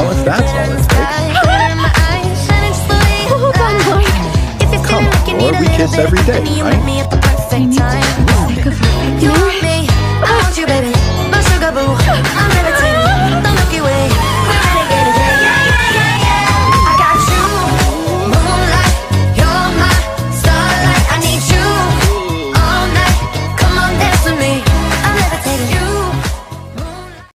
Well, if that's all it takes. Hold on, Loid. Come on, Laura, we kiss every day, right? I need to take a break. You want me, I want you, baby. My sugar boo.